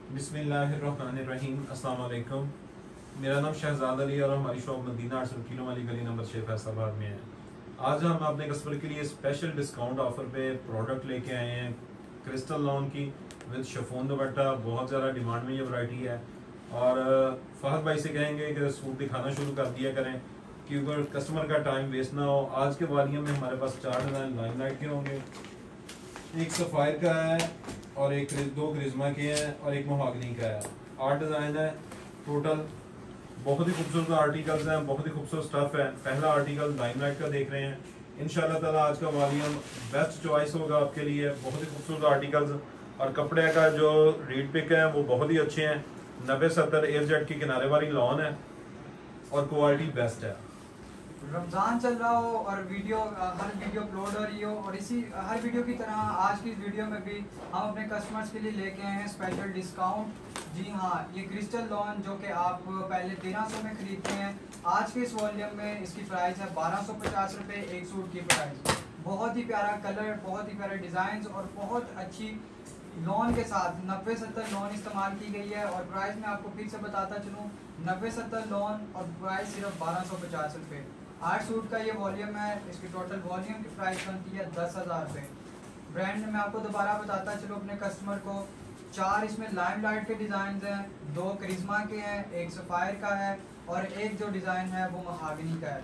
बिस्मिल्लाहिर्रहमानिर्रहीम। अस्सलाम वालेकुम। मेरा नाम शहजाद अली और हमारी शॉप मदीना 800 किलो वाली गली नंबर 6 फैसलाबाद में है। आज हम अपने कस्टमर के लिए स्पेशल डिस्काउंट ऑफर पे प्रोडक्ट लेके आए हैं क्रिस्टल लॉन की विद शिफॉन दुपट्टा। बहुत ज़्यादा डिमांड में ये वैरायटी है और फहद भाई से कहेंगे कि सूट दिखाना शुरू कर दिया करें क्योंकि कस्टमर का टाइम वेस्ट ना हो। आज के वॉल्यूम में हमारे पास 4 डिज़ाइन लाइमलाइट के होंगे, एक सफ़ायर का है और दो क्रिज्मा के हैं और एक महागनी का है। 8 डिज़ाइन है टोटल। बहुत ही खूबसूरत आर्टिकल्स हैं, बहुत ही खूबसूरत स्टफ है। पहला आर्टिकल लाइमलाइट का देख रहे हैं। इंशाल्लाह ताला आज का वॉल्यूम बेस्ट चॉइस होगा आपके लिए। बहुत ही खूबसूरत आर्टिकल्स और कपड़े का जो रीड पिक है वो बहुत ही अच्छे हैं। 90-70 एयरजेट की किनारे वाली लॉन है और क्वालिटी बेस्ट है। रमज़ान चल रहा हो और हर वीडियो अपलोड हो रही हो और इसी हर वीडियो की तरह आज की इस वीडियो में भी हम अपने कस्टमर्स के लिए लेके आए हैं स्पेशल डिस्काउंट। जी हाँ, ये क्रिस्टल लॉन जो कि आप पहले 1300 में खरीदते हैं, आज के इस वॉल्यूम में इसकी प्राइस है 1250 रुपये एक सूट की प्राइस। बहुत ही प्यारा कलर, बहुत ही प्यारे डिज़ाइन और बहुत अच्छी लॉन के साथ 90-70 लॉन इस्तेमाल की गई है। और प्राइस मैं आपको फिर से बताता चलूँ, 90-70 लॉन और प्राइस सिर्फ 1250 रुपये। 8 सूट का ये वॉल्यूम है। इसकी टोटल वॉल्यूम की प्राइस बनती है 10,000 रुपये। ब्रांड मैं आपको दोबारा बताता चलूँ अपने कस्टमर को, 4 इसमें लाइमलाइट के डिज़ाइन हैं, 2 करिश्मा के हैं, एक सफ़ायर का है और एक जो डिज़ाइन है वो महागनी का है।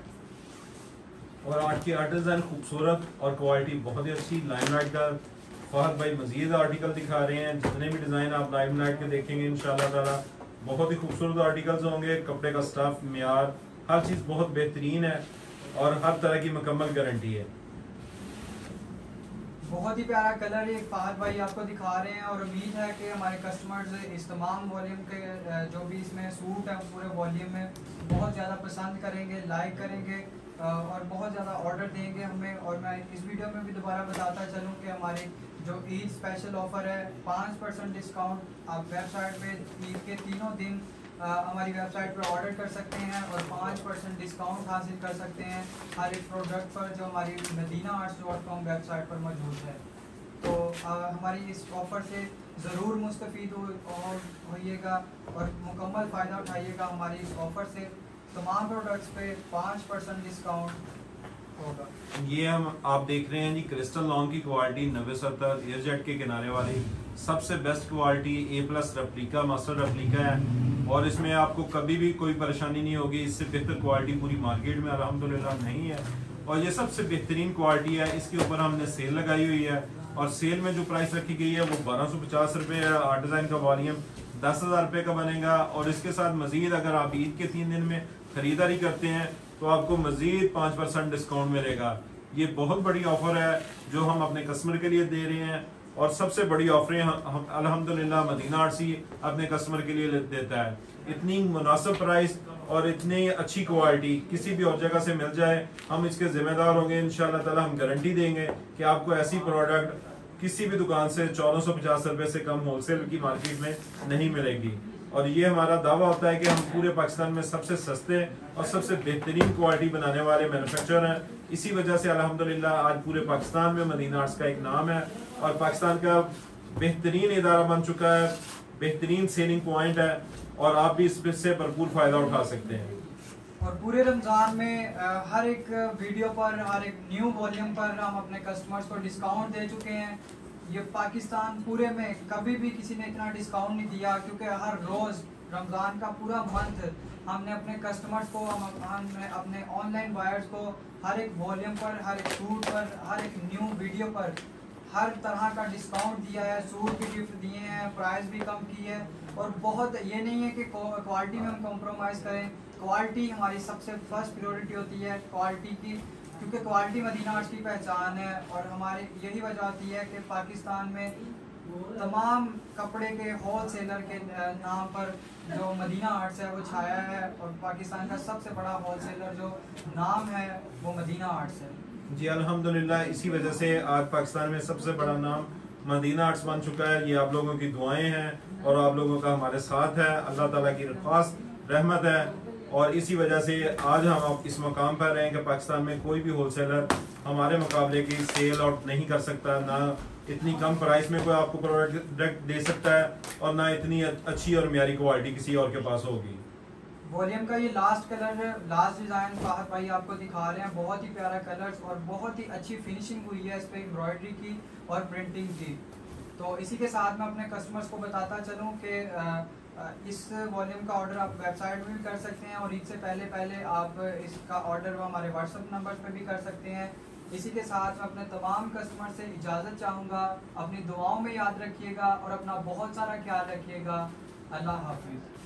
और 8 के 8 डिज़ाइन खूबसूरत और क्वालिटी बहुत ही अच्छी। लाइमलाइट का फहद भाई मजीद आर्टिकल दिखा रहे हैं। जितने भी डिज़ाइन आप लाइमलाइट के देखेंगे इंशाल्लाह ताला बहुत ही खूबसूरत आर्टिकल्स होंगे। कपड़े का स्टफ, म्यार, हर चीज़ बहुत बेहतरीन है और हर तरह की मुकम्मल गारंटी है। बहुत ही प्यारा कलर ये फहद भाई आपको दिखा रहे हैं और उम्मीद है कि हमारे कस्टमर्स इस तमाम वॉल्यूम के जो भी इसमें सूट है पूरे वॉल्यूम में बहुत ज़्यादा पसंद करेंगे, लाइक करेंगे और बहुत ज़्यादा ऑर्डर देंगे हमें। और मैं इस वीडियो में भी दोबारा बताता चलूँ कि हमारे जो ईद स्पेशल ऑफ़र है 5% डिस्काउंट। आप वेबसाइट पे ईद के तीनों दिन हमारी वेबसाइट पर ऑर्डर कर सकते हैं और 5% डिस्काउंट हासिल कर सकते हैं हर एक प्रोडक्ट पर जो हमारी medinaarts.com वेबसाइट पर मौजूद है। तो हमारी इस ऑफ़र से ज़रूर मुस्तफ़ीद होइएगा और मुकम्मल फ़ायदा उठाइएगा। हमारी इस ऑफ़र से तमाम प्रोडक्ट्स पे 5% डिस्काउंट होगा। ये हम आप देख रहे हैं जी क्रिस्टल लॉन की क्वालिटी 90-70 एयरजेट के किनारे वाली सबसे best quality A+ replica master replica है और इसमें आपको कभी भी कोई परेशानी नहीं होगी। इससे बेहतर क्वालिटी पूरी मार्केट में अल्हम्दुलिल्लाह नहीं है और ये सबसे बेहतरीन क्वालिटी है। इसके ऊपर हमने सेल लगाई हुई है और सेल में जो प्राइस रखी गई है वो 1250 रुपये है। 8 डिज़ाइन का वॉल्यूम 10,000 रुपये का बनेगा और इसके साथ मजीद अगर आप ईद के 3 दिन में खरीदारी करते हैं तो आपको मजीद 5% डिस्काउंट मिलेगा। ये बहुत बड़ी ऑफर है जो हम अपने कस्टमर के लिए दे रहे हैं और सबसे बड़ी ऑफरें हम अल्हम्दुलिल्लाह मदीना आर्ट्स ही अपने कस्टमर के लिए देता है। इतनी मुनासिब प्राइस और इतनी अच्छी क्वालिटी किसी भी और जगह से मिल जाए हम इसके जिम्मेदार होंगे। इंशाल्लाह ताला हम गारंटी देंगे कि आपको ऐसी प्रोडक्ट किसी भी दुकान से 1450 रुपये से कम होलसेल की मार्केट में नहीं मिलेगी। और ये हमारा दावा होता है कि हम पूरे पाकिस्तान में सबसे सस्ते और सबसे बेहतरीन क्वालिटी बनाने वाले मैन्युफैक्चरर हैं। इसी वजह से अल्हम्दुलिल्लाह आज पूरे पाकिस्तान में मदीना आर्ट्स का एक नाम है और पाकिस्तान का बेहतरीन इदारा बन चुका है, बेहतरीन सेलिंग पॉइंट है और आप भी इससे भरपूर फ़ायदा उठा सकते हैं। और पूरे रमज़ान में हर एक वीडियो पर, हर एक न्यू वॉल्यूम पर हम अपने कस्टमर्स को डिस्काउंट दे चुके हैं। ये पाकिस्तान पूरे में कभी भी किसी ने इतना डिस्काउंट नहीं दिया क्योंकि हर रोज़ रमज़ान का पूरा मंथ हमने अपने कस्टमर्स को, हमने अपने ऑनलाइन बायर्स को हर एक वॉल्यूम पर, हर एक सूट पर, हर एक न्यू वीडियो पर हर तरह का डिस्काउंट दिया है, सूट के गिफ्ट दिए हैं, प्राइस भी कम की है। और बहुत ये नहीं है कि क्वालिटी में हम कॉम्प्रोमाइज़ करें। क्वालिटी हमारी सबसे फर्स्ट प्रायोरिटी होती है क्वालिटी की, क्योंकि क्वालिटी मदीना आर्ट्स की पहचान है। और हमारे यही वजह होती है कि पाकिस्तान में तमाम कपड़े के होल सेलर के नाम पर जो मदीना आर्ट्स है वो छाया है और पाकिस्तान का सबसे बड़ा होल सेलर जो नाम है वो मदीना आर्ट्स है। जी अल्हम्दुलिल्लाह, इसी वजह से आज पाकिस्तान में सबसे बड़ा नाम मदीना आर्ट्स बन चुका है। ये आप लोगों की दुआएं हैं और आप लोगों का हमारे साथ है, अल्लाह ताला की खास रहमत है और इसी वजह से आज हम इस मकाम पर हैं कि पाकिस्तान में कोई भी होलसेलर हमारे मुकाबले की सेल आउट नहीं कर सकता, ना इतनी कम प्राइस में कोई आपको प्रोडक्ट दे सकता है, और ना इतनी अच्छी और म्यारी क्वालिटी किसी और के पास होगी। वॉल्यूम का ये लास्ट कलर है, लास्ट डिजाइन फाहद भाई आपको दिखा रहे हैं, बहुत ही प्यारा कलर्स और बहुत ही अच्छी फिनिशिंग हुई है इस पे एम्ब्रॉयडरी की और प्रिंटिंग की। तो इसी के साथ मैं अपने कस्टमर्स को बताता चलूँ कि इस वॉल्यूम का ऑर्डर आप वेबसाइट में भी कर सकते हैं, और ईद से पहले पहले आप इसका ऑर्डर हमारे व्हाट्सएप नंबर पे भी कर सकते हैं। इसी के साथ मैं अपने तमाम कस्टमर से इजाज़त चाहूँगा, अपनी दुआओं में याद रखिएगा और अपना बहुत सारा ख्याल रखिएगा। अल्लाह हाफिज़।